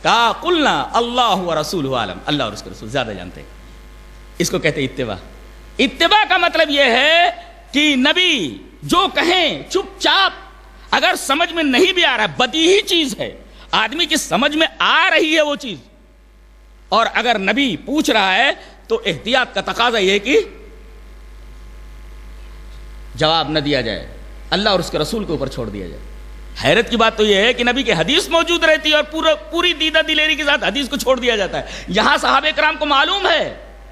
کہا قلنا اللہ و رسولہ عالم، اللہ اور اس کے رسول زیادہ جانتے ہیں. اس کو کہتے ہیں اتباع. اتباع کا مطلب یہ ہے کہ نبی جو کہیں چپ چاپ، اگر سمجھ میں نہیں بھی آ رہا ہے، بدیہی چیز ہے، آدمی کی سمجھ میں آ رہی ہے وہ چیز، اور اگر نبی پوچھ رہا ہے تو احتیاط کا تقاضا یہ ہے کہ جواب نہ دیا جائے، اللہ اور اس کے رسول کے اوپر چھوڑ دیا جائے. حیرت کی بات تو یہ ہے کہ نبی کی حدیث موجود رہتی ہے اور پوری دیدہ دلیری کے ساتھ حدیث کو چھوڑ دیا جاتا ہے. یہاں صحابہ کرام کو معلوم ہے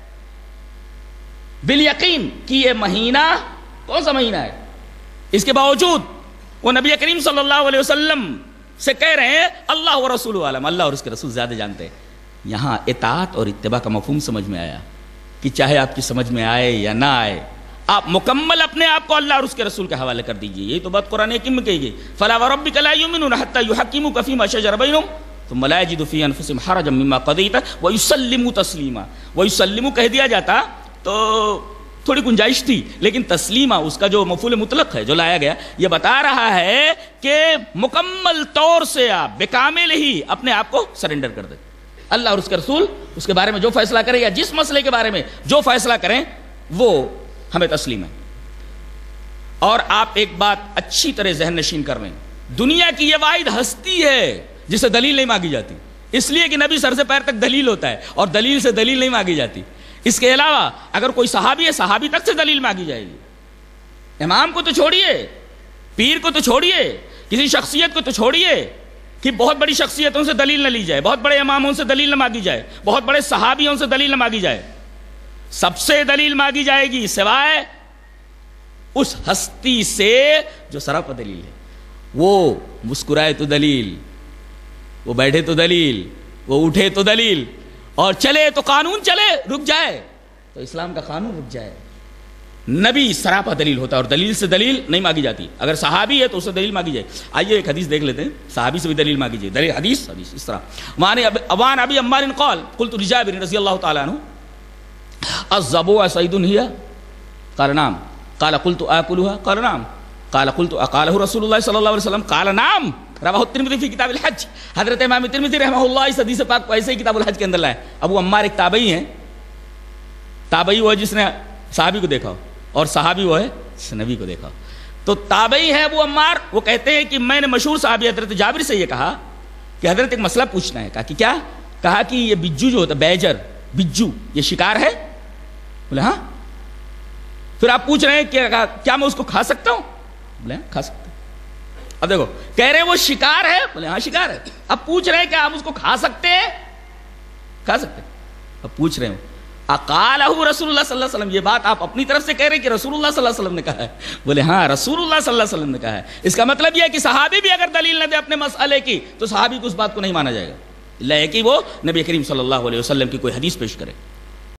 بالیقین کہ یہ مہینہ کون سا مہینہ ہے، اس کے باوجود وہ نبی کریم صلی اللہ علیہ وسلم سے کہہ رہے ہیں اللہ و رسول عالم، اللہ اور اس کے رسول زیادہ جانتے ہیں. یہاں اطاعت اور اتباع کا مفہوم سمجھ میں آیا کہ چاہے آپ کی سمجھ میں آئے یا نہ آئے، آپ مکمل اپنے آپ کو اللہ اور اس کے رسول کے حوالے کر دیجئے. یہی تو بات قرآن حکیم میں کہی گئی، فَلَا وَرَبِّكَ لَا يُؤْمِنُونَ حَتَّى يُحَكِّمُوكَ فِي مَا شَجَرَ بَيْنَهُمْ ثُمَّ لَا يَجِدُوا فِي أَنفُسِهِمْ حَرَجًا مِّمَّا قَضَيْتَ وَيُسَلِّمُوا تَسْلِيمًا. وَيُسَلِّمُوا کہہ دیا جاتا تو تھوڑی گنجائش تھی، لیکن تسلیمہ اس کا جو مفعول مطلق ہے جو لایا گیا، یہ بتا رہا ہے کہ مکمل طور سے آپ بکامل ہی اپنے آپ کو سرنڈر کر دیں. اللہ اور اس کے رسول اس کے بارے میں جو فیصلہ کریں یا جس مسئلے کے بارے میں جو فیصلہ کریں وہ ہمیں تسلیم ہے. اور آپ ایک بات اچھی طرح ذہن نشین کر لیں، دنیا کی یہ واحد ہستی ہے جسے دلیل نہیں مانگی جاتی، اس لیے کہ نبی سر سے پیر تک دلیل ہوتا ہے اور دلیل سے دلیل نہیں مانگی جاتی. اس کے علاوہ اگر کوئی صحابی ہے، صحابی تک سے دلیل مانگی جائے گی. امام کو تو چھوڑیے، پیر کو تو چھوڑیے، کسی شخصیت کو تو چھوڑیے کہ بہت بڑی شخصیتوں سے دلیل نہ لی جائے، بہت بڑے اماموں سے دلیل نہ مانگی جائے، بہت بڑے صحابیوں سے دلیل نہ مانگی جائے. سب سے دلیل مانگی جائے گی سوائے اس ہستی سے جو سراپا دلیل ہے. وہ مسکرائے تو دلیل، وہ بیٹھے تو دلیل، وہ اٹھے تو دلیل، اور چلے تو قانون چلے، رک جائے تو اسلام کا قانون رک جائے. نبی سراپا دلیل ہوتا ہے اور دلیل سے دلیل نہیں مانگی جاتی. اگر صحابی ہے تو اسے دلیل مانگی جائے. آئیے ایک حدیث دیکھ لیتے ہیں، صحابی سے بھی دلیل مانگی جائے. دلیل حدیث اس طرح وان ابی عمار قال قلت لجابر رضی اللہ تعالی عنہ الضبوع صید هي قال نعم قال قلت آكلها قال نعم قال قلت اقاله رسول اللہ صلی اللہ علیہ وسلم قال نعم رواہ الترمذی فی کتاب الحج. حضرت امام ترمذی رحمہ اللہ اس حدیث پاک کو ایسے ہی کتاب الحج کے اندر لائے. ابو عمار ایک تابعی ہیں، تابعی وہ ہے جس نے صحابی کو دیکھا اور صحابی وہ ہے جس نے نبی کو دیکھا. تو تابعی ہے ابو عمار، وہ کہتے ہیں کہ میں نے مشہور صحابی حضرت جابر سے یہ کہا کہ حضرت ایک مسئلہ پوچھنا ہے. کہا کہ کیا؟ کہا کہ یہ بجو جو ہوتا ہے، بیجر بجو، یہ شکار ہے؟ بولے ہاں. پھر آپ پوچھ رہے ہیں کہ کیا میں اس کو کھا سکتا ہوں؟ بولے ہاں کھا سکتا ہوں. اب دیکھو کہہ رہے ہیں وہ شکار ہے، بولے ہاں شکار ہے. اب پوچھ رہے ہیں کہ آپ اس کو کھا سکتے ہیں؟ کھا سکتے ہیں. اب پوچھ رہے ہیں اقالہ رسول اللہ صلی اللہ علیہ وسلم، یہ بات آپ اپنی طرف سے کہہ رہے ہیں کہ رسول اللہ صلی اللہ علیہ وسلم نے کہا ہے؟ بولے ہاں رسول اللہ صلی اللہ علیہ وسلم نے کہا ہے. اس کا مطلب یہ ہے کہ صحابی بھی اگر دلیل نہ دے اپنے مسئلے کی تو صحابی کو اس بات کو نہیں مانا جائے گا، اللہ ہے کہ وہ نبی کریم صلی اللہ علیہ وسلم کی کوئی حدیث پیش کرے.